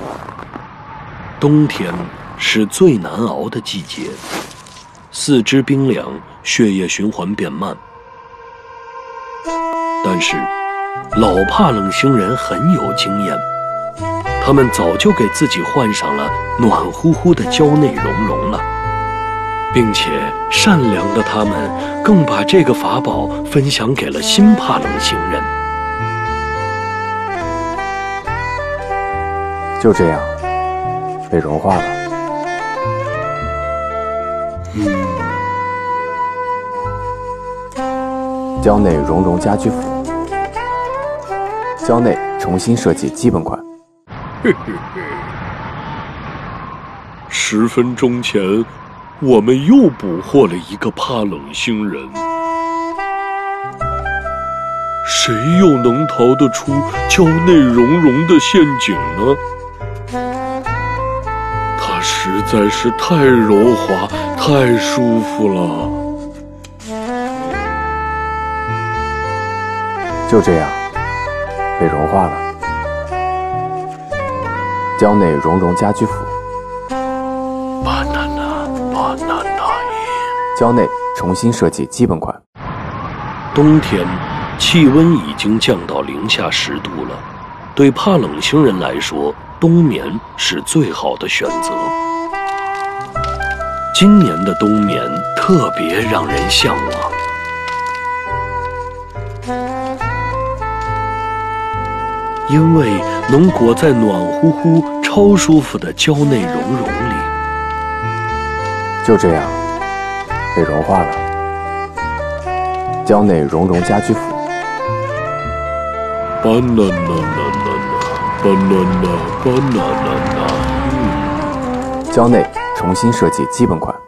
冬天是最难熬的季节，四肢冰凉，血液循环变慢。但是，老怕冷星人很有经验，他们早就给自己换上了暖乎乎的蕉内绒绒了，并且善良的他们更把这个法宝分享给了新怕冷星人。 就这样，被融化了。蕉内绒绒家居服，蕉内重新设计基本款。 10分钟前，我们又捕获了一个怕冷星人。谁又能逃得出蕉内绒绒的陷阱呢？它实在是太柔滑、太舒服了。 就这样，被融化了。蕉内绒绒家居服。 Bananain。 蕉内重新设计基本款。 冬天，气温已经降到零下10度了，对怕冷星人来说，冬眠是最好的选择。今年的冬眠特别让人向往。因为能裹在暖乎乎、超舒服的蕉内绒绒里。 就这样，被融化了。蕉内绒绒家居服。 Banana。 蕉内重新设计基本款。